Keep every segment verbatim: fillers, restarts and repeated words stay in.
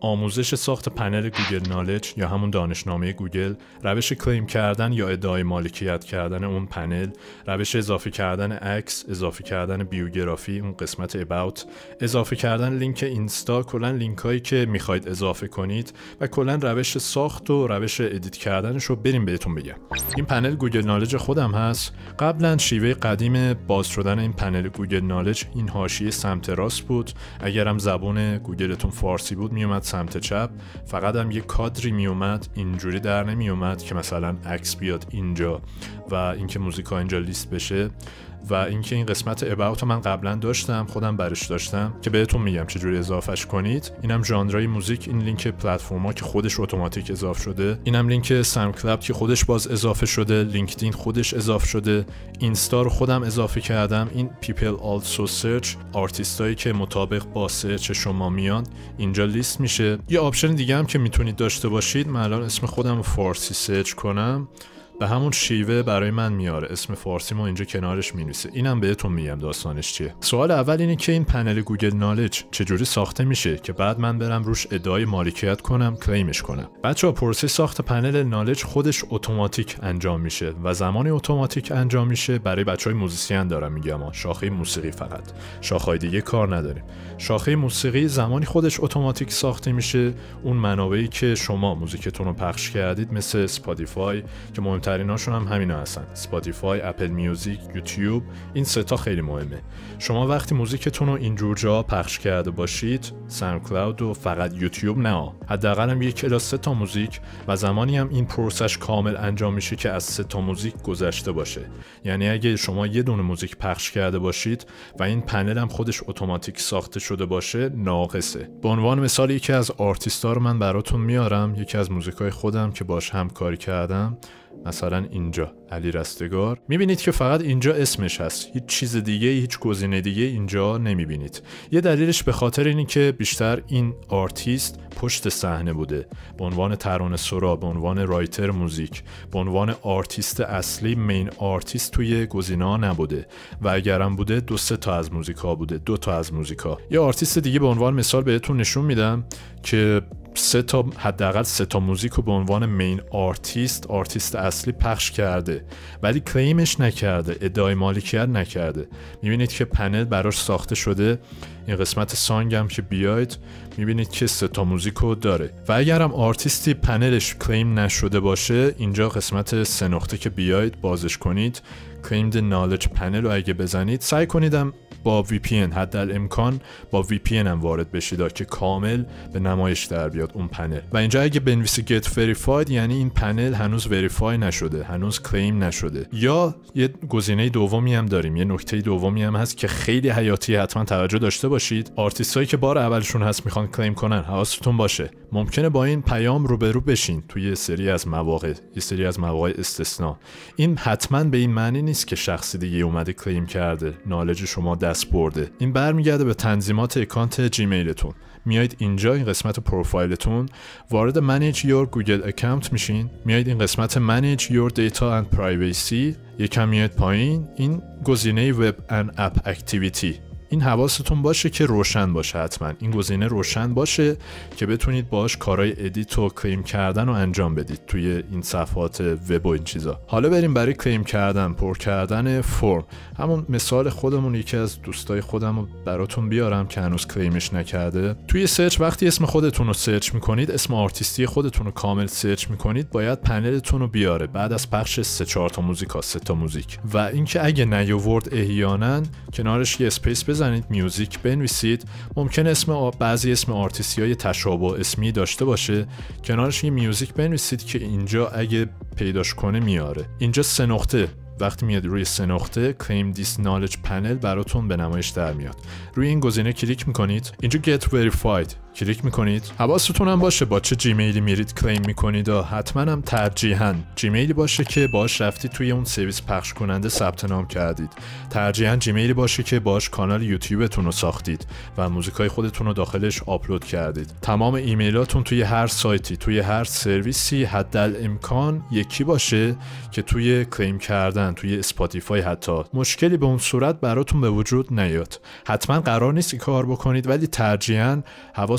آموزش ساخت پنل گوگل نالج یا همون دانشنامه گوگل، روش کلیم کردن یا ادعای مالکیت کردن اون پنل، روش اضافه کردن عکس، اضافه کردن بیوگرافی، اون قسمت اباوت، اضافه کردن لینک اینستا، کلا لینک هایی که میخواید اضافه کنید و کلا روش ساخت و روش ادیت کردنش رو بریم بهتون بگم. این پنل گوگل نالج خودم هست. قبلا شیوه قدیم باز شدن این پنل گوگل نالج این حاشیه سمت راست بود. اگرم زبون گوگلتون فارسی بود میومد سمت چپ. فقط هم یه کادری میومد، اینجوری در نمیومد که مثلا عکس بیاد اینجا و اینکه موزیکا اینجا لیست بشه. و اینکه این قسمت اباوت من قبلا داشتم، خودم برش داشتم که بهتون میگم چجوری اضافهش کنید. اینم ژانرهای موزیک، این لینک پلتفرما که خودش اتوماتیک اضافه شده، اینم لینک ساوندکلاود که خودش باز اضافه شده، لینکدین خودش اضافه شده، اینستا رو خودم اضافه کردم. این people also search، آرتیستایی که مطابق با سرچ شما میان اینجا لیست میشه. یه آپشن دیگه هم که میتونید داشته باشید، من الان اسم خودم رو فارسی سرچ کنم به همون شیوه برای من میاره، اسم فارسی ما اینجا کنارش مینویسه. اینم بهتون میگم داستانش چیه. سوال اول اینه که این پنل گوگل نالج چجوری ساخته میشه که بعد من برم روش ادعای مالکیت کنم، کلیمش کنم. بچه‌ها پروسه ساخت پنل نالج خودش اتوماتیک انجام میشه و زمانی اتوماتیک انجام میشه برای بچهای موزیسین دارم میگم، شاخه موسیقی فقط، شاخه‌های دیگه کار نداریم. شاخه موسیقی زمانی خودش اتوماتیک ساخته میشه اون منابعی که شما موزیکتون رو پخش کردید، مثل اسپاتیفای که مهمتریناشون هم همینا هستن، اسپاتیفای، اپل میوزیک، یوتیوب. این سه تا خیلی مهمه. شما وقتی موزیکتون رو اینجور جا پخش کرده باشید، ساوندکلاود و فقط یوتیوب نه، حداقل هم یک الی سه تا موزیک، و زمانی هم این پروسش کامل انجام میشه که از سه تا موزیک گذشته باشه. یعنی اگه شما یه دونه موزیک پخش کرده باشید و این پنل هم خودش اتوماتیک ساخته شده باشه، ناقصه. به عنوان مثال یکی از آرتیستا رو من براتون میارم، یکی از موزیکای خودم که باش همکاری کردم، مثلا اینجا علی رستگار. میبینید که فقط اینجا اسمش هست، هیچ چیز دیگه، هیچ گزینه دیگه اینجا نمیبینید. یه دلیلش به خاطر اینه که بیشتر این آرتیست پشت صحنه بوده، به عنوان ترانه سرا، به عنوان رایتر موزیک، به عنوان آرتیست اصلی، مین آرتیست توی گزینه‌ها نبوده و اگرم بوده دو سه تا از موزیکا بوده، دو تا از موزیکا. یه آرتیست دیگه به عنوان مثال بهتون نشون میدم که سه تا، حداقل سه تا موزیک رو به عنوان مین آرتیست، آرتیست اصلی پخش کرده ولی کلیمش نکرده، ادعای مالکیت نکرده. میبینید که پنل براش ساخته شده. این قسمت سانگ هم که بیاید میبینید که سه تا موزیک رو داره و اگرم آرتیستی پنلش کلیم نشده باشه، اینجا قسمت سه نقطه که بیاید بازش کنید، claimed knowledge panel رو اگه بزنید، سعی کنیدم با وی پی ان حدالامکان با وی پی ان هم وارد بشید که کامل به نمایش در بیاد اون پنل. و اینجا اگه بنویسی get verified یعنی این پنل هنوز وریفای نشده، هنوز کلیم نشده. یا یه گزینه دومی هم داریم، یه نکته دومی هم هست که خیلی حیاتی، حتما توجه داشته باشید. آرتیستایی که بار اولشون هست میخوان کلیم کنن، حواستون باشه ممکنه با این پیام روبرو بشین توی یه سری از مواقع، یه سری از مواقع استثنا. این حتما به این معنی نیست که شخصی دیگه اومده کلیم کرده، نالج شما دست برده. این برمیگرده به تنظیمات اکانت جیمیلتون. میایید اینجا این قسمت پروفایلتون، وارد manage your Google account میشین، میایید این قسمت manage your data and privacy، یکم میایید پایین این گزینه web and app activity. این حواستون باشه که روشن باشه، حتما این گزینه روشن باشه که بتونید باش کارهای ادیت و کلیم کردن رو انجام بدید توی این صفحات وب و این چیزا. حالا بریم برای کلیم کردن، پر کردن فرم. همون مثال خودمون، یکی از دوستای خودم رو براتون بیارم که هنوز کلیمش نکرده. توی سرچ وقتی اسم خودتون رو سرچ میکنید، اسم آرتیستی خودتون رو کامل سرچ میکنید، باید پنلتون رو بیاره بعد از پخش سه چهار تا موزیک، سه تا موزیک. و اینکه اگه نیاورد احیانا کنارش یه اسپیس بزنید، میوزیک بنویسید. ممکن اسم بعضی اسم آرتیستی‌های تشابه اسمی داشته باشه، کنارش یه میوزیک بنویسید که اینجا اگه پیداش کنه میاره. اینجا سه نقطه، وقتی میاد روی سه نقطه claim this knowledge panel براتون به نمایش در میاد. روی این گزینه کلیک میکنید، اینجا get verified کلیک میکنید. حواستون هم باشه با چه جیمیلی میرید کلیم میکنید و حتما هم ترجیحاً جیمیلی باشه که باش رفتید توی اون سرویس پخش کننده ثبت نام کردید. ترجیحاً جیمیلی باشه که باش کانال یوتیوبتون رو ساختید و موزیکای خودتون رو داخلش آپلود کردید. تمام ایمیلاتون توی هر سایتی، توی هر سرویسی حدالامکان یکی باشه که توی کلیم کردن توی اسپاتیفای حتی مشکلی به اون صورت براتون به وجود نیاد. حتما قرار نیست این کار بکنید ولی ترجیحاً حواس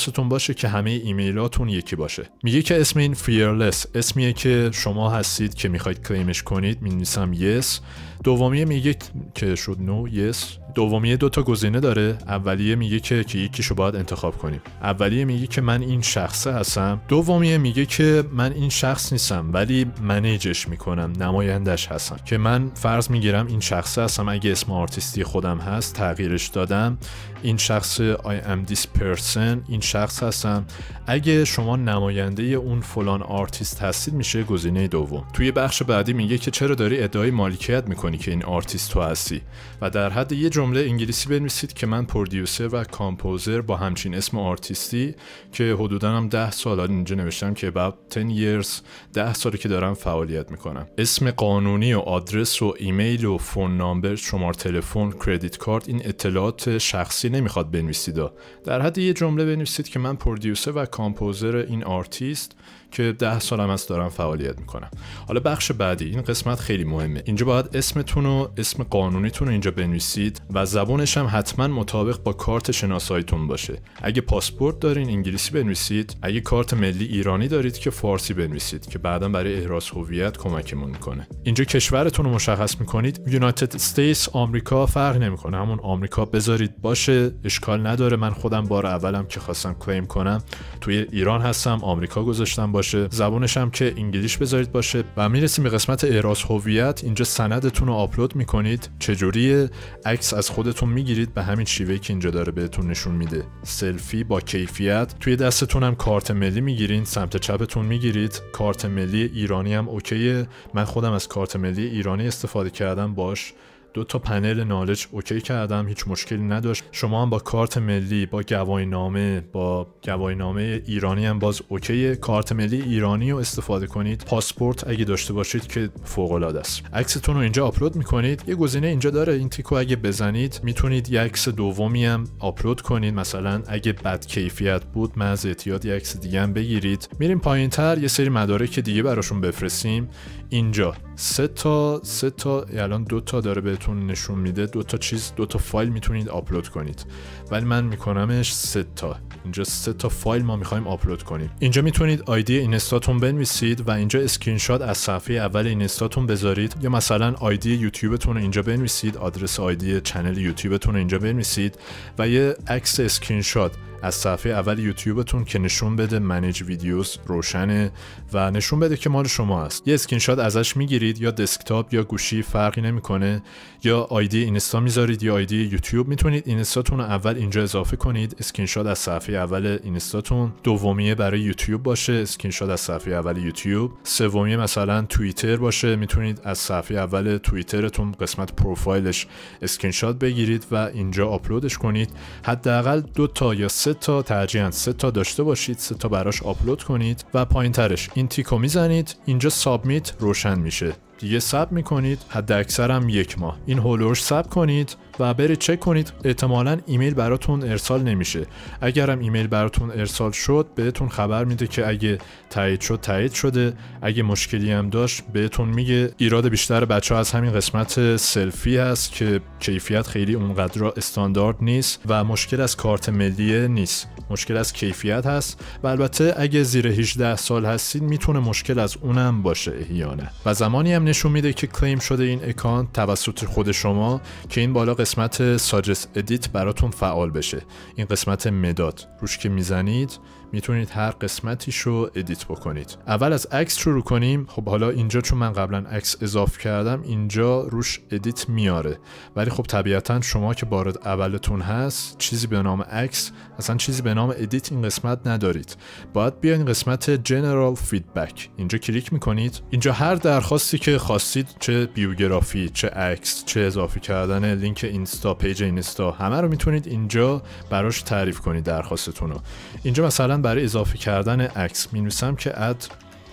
حواستون باشه که همه ایمیلاتون یکی باشه. میگه که اسم این fearless اسمیه که شما هستید که میخواید کلیمش کنید، می‌نویسم yes. دومیه میگه که شد no yes. دومیه دو تا گزینه داره. اولیه میگه که که یکیشو باید انتخاب کنیم. اولیه میگه که من این شخصه هستم. دومیه میگه که من این شخص نیستم ولی منیجش میکنم، نمایندش هستم. که من فرض میگیرم این شخصه هستم، اگه اسم آرتیستی خودم هست تغییرش دادم، این شخص I am this person، این شخص هستم. اگه شما نماینده اون فلان آرتیست هستید میشه گزینه دوم. توی بخش بعدی میگه که چرا داری ادعای مالکیت میکنی که این آرتیست تو هستی و در حد یه جمله انگلیسی بنویسید که من پرودیوسر و کامپوزر با همچین اسم آرتیستی که حدوداً هم ده سال اینجا نوشتم که about ده years ده ساله که دارم فعالیت میکنم. اسم قانونی و آدرس و ایمیل و فون نامبر، شماره تلفن، کردیت کارت، این اطلاعات شخصی نمیخواد بنویسید. در حد یه جمله بنویسید که من پرودیوسر و کامپوزر این آرتیست که ده سالم هست دارم فعالیت میکنم. حالا بخش بعدی، این قسمت خیلی مهمه. اینجا باید اسمتون و اسم قانونیتون رو اینجا بنویسید و زبانش هم حتما مطابق با کارت شناساییتون باشه. اگه پاسپورت دارین انگلیسی بنویسید، اگه کارت ملی ایرانی دارید که فارسی بنویسید که بعداً برای احراز هویت کمکمون میکنه. اینجا کشورتون رو مشخص میکنید. یونایتد استیتس، آمریکا فرق نمیکنه، همون آمریکا بذارید باشه، اشکال نداره. من خودم بار اولم که خواستم کلیم کنم توی ایران هستم، آمریکا گذاشتم باشه. زبانش هم که انگلیش بذارید باشه. و میرسیم به قسمت احراز هویت. اینجا سندتون رو آپلود میکنید. چجوریه؟ عکس از خودتون میگیرید به همین شیوهی که اینجا داره بهتون نشون میده، سلفی با کیفیت. توی دستتون هم کارت ملی میگیرید، سمت چپتون میگیرید. کارت ملی ایرانی هم اوکیه. من خودم از کارت ملی ایرانی استفاده کردم، باش دو تا پنل نالج اوکی کردم، هیچ مشکلی نداشت. شما هم با کارت ملی، با گواهینامه، با گواهینامه ایرانی هم باز اوکیه. کارت ملی ایرانی رو استفاده کنید. پاسپورت اگه داشته باشید که فوق العاده است. عکستون رو اینجا آپلود میکنید. یه گزینه اینجا داره، این تیکو اگه بزنید میتونید یه عکس دومی هم آپلود کنید. مثلا اگه بد کیفیت بود محض احتیاط یه عکس دیگه هم بگیرید. میریم پایینتر، یه سری مدارک دیگه براشون بفرستیم. اینجا سه تا سه تا الان دو تا داره بهتون نشون میده، دو تا چیز، دو تا فایل میتونید آپلود کنید، ولی من میکنمش سه تا. اینجا سه تا فایل ما میخوایم آپلود کنیم. اینجا میتونید آیدی اینستاتون بنویسید و اینجا اسکرین شات از صفحه اول اینستاتون بذارید، یا مثلا آیدی یوتیوبتون رو اینجا بنویسید، آدرس آیدی چنل یوتیوبتون رو اینجا بنویسید و یه عکس اسکرین شات از صفحه اول یوتیوبتون که نشون بده منیج ویدیوز روشنه و نشون بده که مال شما است. یه اسکرین شات ازش میگیرید، یا دسکتاپ یا گوشی فرقی نمیکنه، یا آیدی اینستا میذارید یا آیدی یوتیوب. میتونید اینستاتون رو اول اینجا اضافه کنید، اسکرین شات از صفحه اول اینستاتون. دومیه برای یوتیوب باشه، اسکرین شات از صفحه اول یوتیوب. سومیه مثلا توییتر باشه، میتونید از صفحه اول توییترتون قسمت پروفایلش اسکرین شات بگیرید و اینجا آپلودش کنید. حداقل دو تا یا سه تا، ترجیحاً سه تا داشته باشید، سه تا براش آپلود کنید و پایینترش این تیکو میزنید. اینجا سابمیت روشن میشه، دیگه ساب میکنید. حد اکثر هم یک ماه این هولوش ساب کنید و برید چک کنید. احتمالاً ایمیل براتون ارسال نمیشه. اگرم ایمیل براتون ارسال شد بهتون خبر میده که اگه تایید شد تایید شده، اگه مشکلی هم داشت بهتون میگه. ایراد بیشتر بچه‌ها از همین قسمت سلفی هست که کیفیت خیلی اونقدر استاندارد نیست و مشکل از کارت ملی نیست، مشکل از کیفیت هست. و البته اگه زیر هجده سال هستید میتونه مشکل از اونم باشه احیانا. و زمانی هم نشون میده که کلیم شده این اکانت توسط خود شما که این بالا قسمت ساجست ادیت براتون فعال بشه. این قسمت مداد روش که میزنید میتونید هر قسمتیشو ادیت بکنید. اول از عکس شروع کنیم. خب حالا اینجا چون من قبلا عکس اضافه کردم اینجا روش ادیت میاره، ولی خب طبیعتا شما که بار اولتون هست چیزی به نام عکس، اصلا چیزی به نام ادیت این قسمت ندارید. باید بیاین قسمت جنرال فیدبک، اینجا کلیک میکنید. اینجا هر درخواستی که خواستید، چه بیوگرافی، چه عکس، چه اضافه کردن لینک اینستا، پیج اینستا، همه رو میتونید اینجا براش تعریف کنید درخواستتون رو. اینجا مثلا برای اضافه کردن عکس می‌نویسم که اد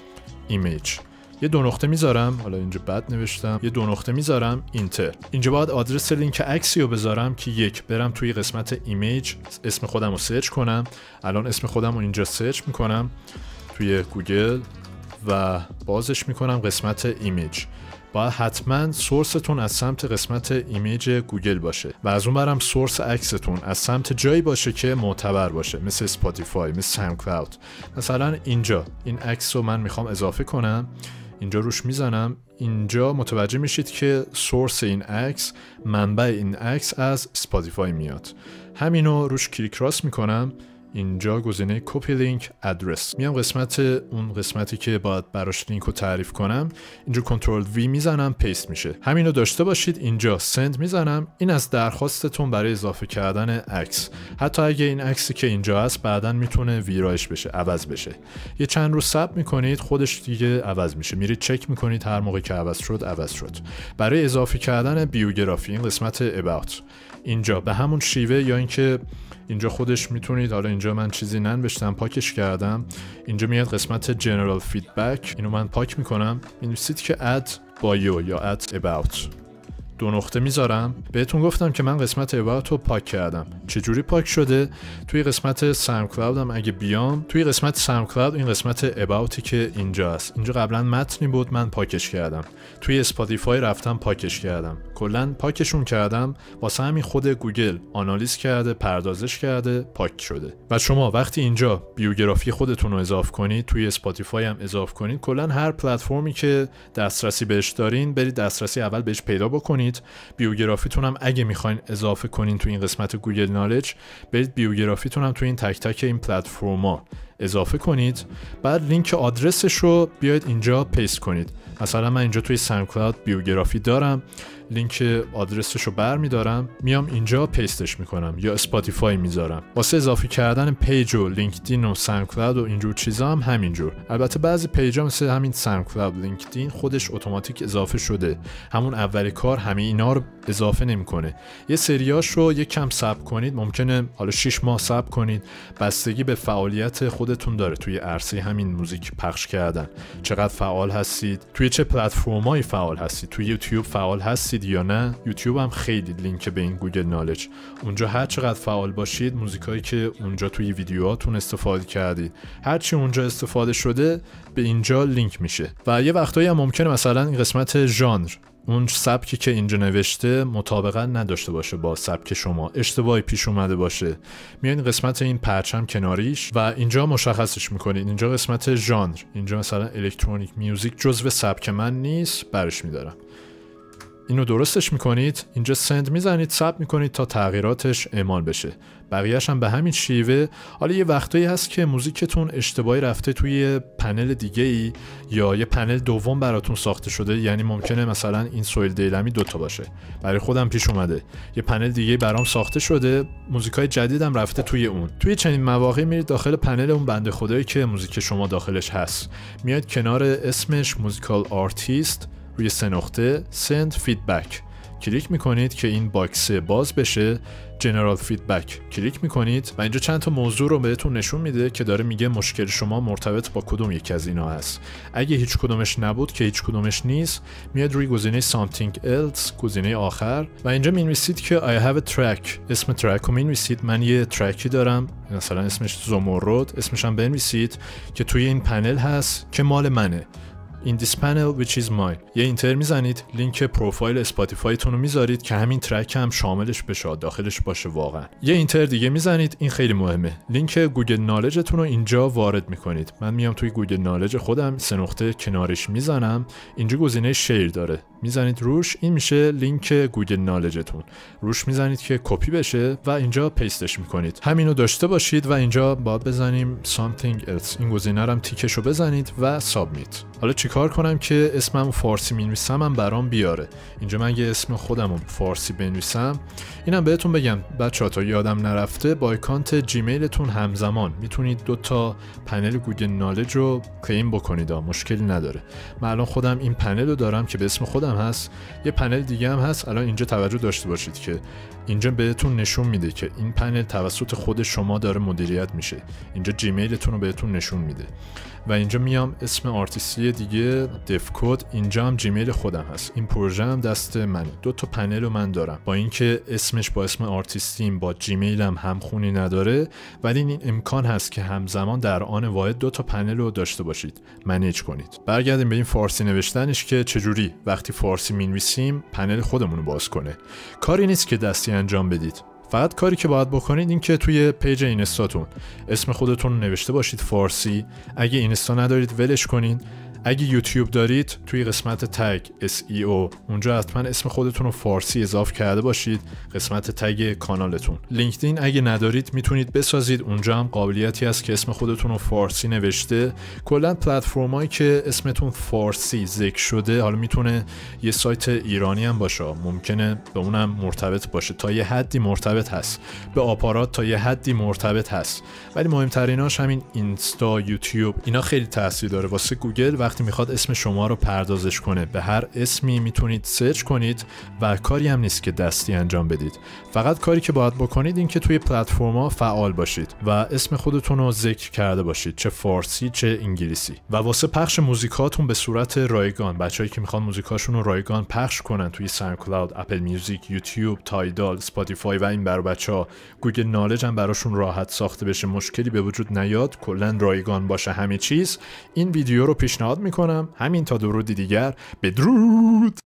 ایمیج، یه دو نقطه میذارم، حالا اینجا بد نوشتم، یه دو نقطه میذارم اینتر. اینجا باید آدرس لینک عکسی رو بذارم که یک، برم توی قسمت ایمیج اسم خودم رو سرچ کنم. الان اسم خودم رو اینجا سرچ میکنم توی گوگل و بازش میکنم قسمت ایمیج. باید حتما سورستون از سمت قسمت ایمیج گوگل باشه و از اون برم سورس عکستون از سمت جایی باشه که معتبر باشه، مثل اسپاتیفای، مثل ساوندکلاود. مثلا اینجا این عکس رو من میخوام اضافه کنم، اینجا روش میزنم، اینجا متوجه میشید که سورس این عکس، منبع این عکس از اسپاتیفای میاد. همینو روش کلیک راست میکنم، اینجا گزینه کپی لینک ادرس، میام قسمت اون قسمتی که باید براش لینک رو تعریف کنم، اینجا کنترل وی میزنم، پیست میشه. همینو داشته باشید. اینجا سند میزنم، این از درخواستتون برای اضافه کردن عکس. حتی اگه این عکسی که اینجا هست بعداً میتونه ویرایش بشه، عوض بشه. یه چند روز صبر میکنید، خودش دیگه عوض میشه. میرید چک میکنید، هر موقع که عوض شد عوض شد. برای اضافه کردن بیوگرافی این قسمت اباوت، اینجا به همون شیوه، یا اینکه اینجا خودش میتونید، حالا اینجا من چیزی ننوشتم پاکش کردم، اینجا میاد قسمت جنرال فیدبک، اینو من پاک میکنم، می‌نویسید که اد بایو یا اد اباوت، دو نقطه میذارم. بهتون گفتم که من قسمت اباوت رو پاک کردم. چجوری پاک شده؟ توی قسمت ساوندکلاود هم اگه بیام، توی قسمت ساوندکلاود این قسمت اباوتی که اینجا است، اینجا قبلا متنی بود من پاکش کردم. توی اسپاتیفای رفتم پاکش کردم، کلا پاکشون کردم، واسه همین خود گوگل آنالیز کرده، پردازش کرده، پاک شده. و شما وقتی اینجا بیوگرافی خودتون رو اضافه کنید، توی اسپاتیفای هم اضافه کنید، کلا هر پلتفرمی که دسترسی بهش دارین برید دسترسی اول بهش پیدا بکنید. بیوگرافیتون هم اگه میخواین اضافه کنین تو این قسمت گوگل نالج، برید بیوگرافیتون هم تو این تک تک این پلتفرما اضافه کنید. بعد لینک آدرسش رو بیاید اینجا پیست کنید. مثلا من اینجا توی ساوندکلاود بیوگرافی دارم، لینک آدرسش رو برمیدارم، میام اینجا پیستش میکنم، یا اسپاتیفای میذارم. واسه اضافه کردن پیج و لینکدین و ساوندکلاود و اینجور چیزا هم همینجور. البته بعضی پیجا مثل همین ساوندکلاود، لینکدین خودش اتوماتیک اضافه شده، همون اولی کار همه اینا رو اضافه نمیکنه. یه سریاش رو یک کم صبر کنید، ممکنه حالا شش ماه صبر کنید، بستگی به فعالیت خودتون داره توی عرصه همین موزیک پخش کردن. چقدر فعال هستید، توی چه پلتفرمایی فعال هستید، توی یوتیوب فعال هستید یا نه؟ یوتیوب هم خیلی لینک به این گوگل نالج، اونجا هر چقدر فعال باشید، موزیکایی که اونجا توی ویدیوهاتون استفاده کردید، هر چی اونجا استفاده شده به اینجا لینک میشه. و یه وقتایی هم ممکنه مثلا این قسمت ژانر، اون سبکی که اینجا نوشته مطابقت نداشته باشه با سبک شما، اشتباهی پیش اومده باشه، میان قسمت این پرچم کناریش و اینجا مشخصش میکنید. اینجا قسمت ژانر، اینجا مثلا الکترونیک میوزیک جزو سبک من نیست، برش میدارم. اینو درستش میکنید، اینجا سند میزنید، ثبت میکنید تا تغییراتش اعمال بشه. بقیه‌اش هم به همین شیوه. حالا یه وقتایی هست که موزیکتون اشتباهی رفته توی پنل دیگه ای، یا یه پنل دوم براتون ساخته شده، یعنی ممکنه مثلا این سویل دیلمی دوتا باشه، برای خودم پیش اومده یه پنل دیگه برام ساخته شده، موزیکای جدیدم رفته توی اون. توی چنین مواقعی میرید داخل پنل اون بنده خدایی که موزیک شما داخلش هست، میاد کنار اسمش موزیکال آرتیست، روی سه نقطه سند فیدبک کلیک میکنید که این باکس باز بشه، جنرال فیدبک کلیک میکنید و اینجا چند تا موضوع رو بهتون نشون میده که داره میگه مشکل شما مرتبط با کدوم یکی از اینا هست. اگه هیچ کدومش نبود که هیچ کدومش نیست، میاد روی گزینه something else، گزینه آخر، و اینجا مینویسید که I have a track، اسم ترک رو مینویسید. من یه ترکی دارم مثلا اسمش زمرد، اسمش هم بنویسید که توی این پنل هست که مال منه. In this panel which is mine. یه اینتر میزنید، لینک پروفایل اسپاتیفایتون رو میذارید که همین ترک هم شاملش بشه، داخلش باشه واقعا. یه اینتر دیگه میزنید، این خیلی مهمه، لینک گوگل نالجتون رو اینجا وارد میکنید. من میام توی گوگل نالج خودم سه نقطه کنارش میزنم، اینجا گزینه شیر داره، میزنید روش، این میشه لینک گوگل نالجتون. روش میزنید که کپی بشه و اینجا پیستش میکنید. همینو داشته باشید و اینجا باید بزنیم something else، این گزینه رو هم تیکشو بزنید و سابمیت. حالا چیکار کنم که اسمم فارسی مینویسم هم برام بیاره؟ اینجا من یه اسم خودم رو فارسی بنویسم. اینم بهتون بگم بچه‌ها تا یادم نرفته، با اکانت جیمیلتون همزمان میتونید دو تا پنل گوگل نالج رو کلیم بکنید، مشکلی نداره. من الان خودم این پنل رو دارم که به اسم خودم هست، یه پنل دیگه هم هست. الان اینجا توجه داشته باشید که اینجا بهتون نشون میده که این پنل توسط خود شما داره مدیریت میشه. اینجا جیمیلتون رو بهتون نشون میده و اینجا میام اسم آرتیستی دیگه دف کد، اینجا هم جیمیل خودم هست. این پروژه هم دست منه. دو تا پنل رو من دارم با اینکه اسمش با اسم آرتیستیم با جیمیلم همخونی نداره، ولی این امکان هست که همزمان در آن واحد دو تا پنل رو داشته باشید، منیج کنید. برگردیم به این فارسی نوشتنش که چجوری وقتی فارسی مینویسیم پنل خودمون رو باز کنه. کاری نیست که دستی انجام بدید. فقط کاری که باید بکنید این که توی پیج اینستاتون اسم خودتون رو نوشته باشید فارسی. اگه اینستا ندارید ولش کنین. اگه یوتیوب دارید توی قسمت تگ اس ای او اونجا حتما اسم خودتون رو فارسی اضافه کرده باشید، قسمت تگ کانالتون. لینکدین اگه ندارید میتونید بسازید، اونجا هم قابلیتی هست که اسم خودتون رو فارسی نوشته. کلا پلتفرمایی که اسمتون فارسی ذکر شده، حالا میتونه یه سایت ایرانی هم باشه، ممکنه به اونم مرتبط باشه، تا یه حدی مرتبط هست، به آپارات تا یه حدی مرتبط هست، ولی مهمتریناش همین اینستا، یوتیوب، اینا خیلی تاثیر داره واسه گوگل. وقتی میخواد اسم شما رو پردازش کنه به هر اسمی میتونید سرچ کنید و کاری هم نیست که دستی انجام بدید. فقط کاری که باید بکنید این که توی پلتفرما فعال باشید و اسم خودتون رو ذکر کرده باشید، چه فارسی چه انگلیسی. و واسه پخش موزیکاتون به صورت رایگان، بچه‌ای که میخوان موزیکاشون رو رایگان پخش کنن توی ساوندکلاود، اپل میوزیک، یوتیوب، تایدال، اسپاتیفای و این برای بچه‌ها گوگل نالج هم براشون راحت ساخته بشه، مشکلی به وجود نیاد، کلا رایگان باشه همه چیز، این ویدیو رو پیشنهاد میکنم. همین تا درودی دیگر، بدرود.